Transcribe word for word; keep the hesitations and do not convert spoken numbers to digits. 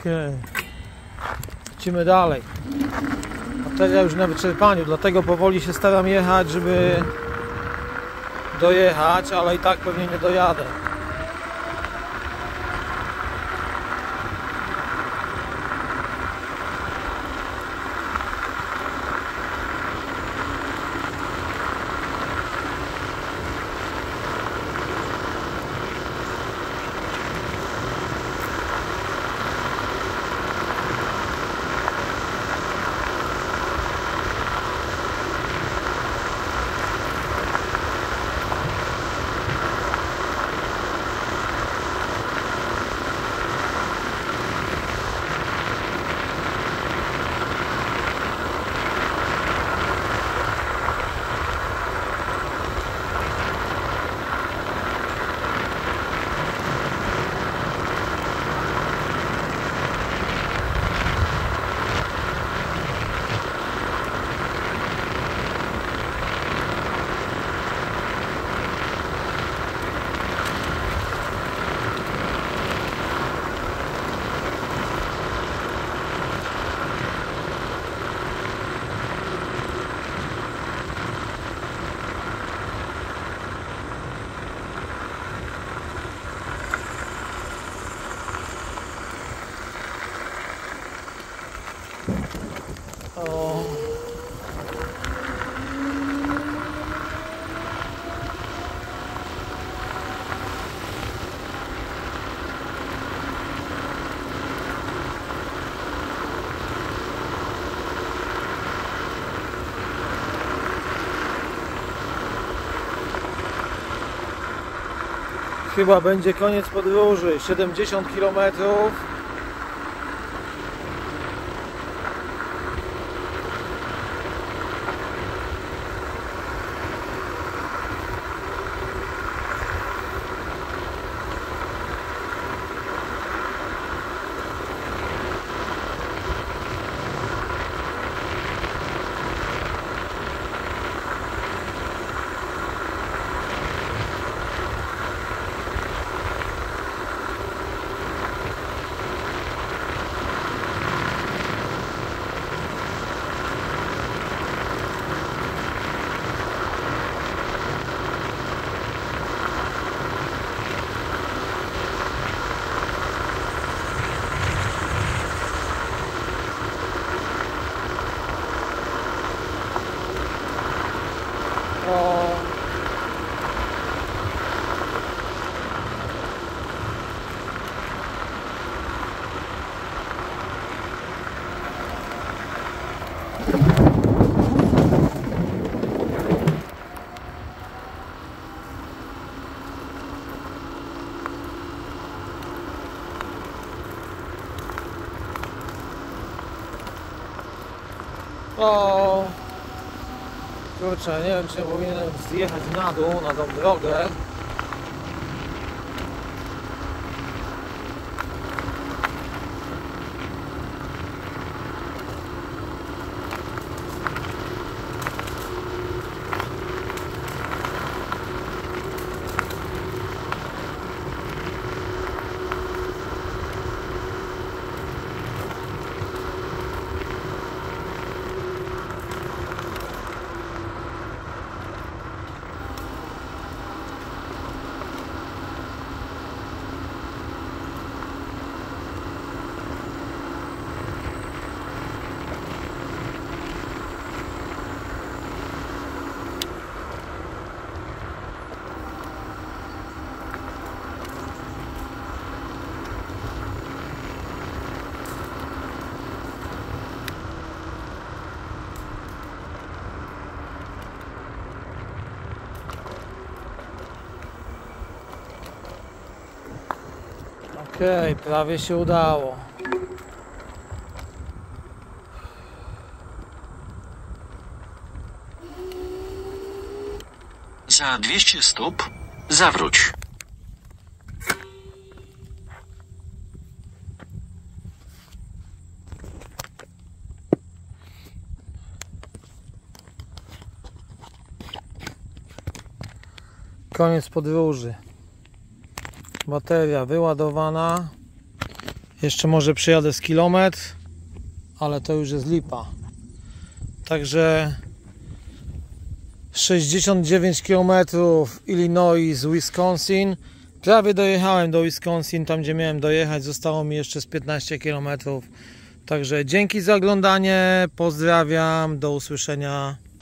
Okej. Lecimy dalej. Bateria już na wyczerpaniu, dlatego powoli się staram jechać, żeby dojechać, ale i tak pewnie nie dojadę. O. Chyba będzie koniec podróży. siedemdziesiąt kilometrów. O, kurczę, nie wiem, czy ja powinienem zjechać na dół, na tą drogę. Okej, okay, prawie się udało. Za dwieście stóp zawróć. Koniec podróży. Bateria wyładowana. Jeszcze może przyjadę z kilometr, ale to już jest lipa. Także sześćdziesiąt dziewięć kilometrów Illinois z Wisconsin. Prawie dojechałem do Wisconsin, tam gdzie miałem dojechać. Zostało mi jeszcze z piętnaście kilometrów. Także dzięki za oglądanie. Pozdrawiam. Do usłyszenia.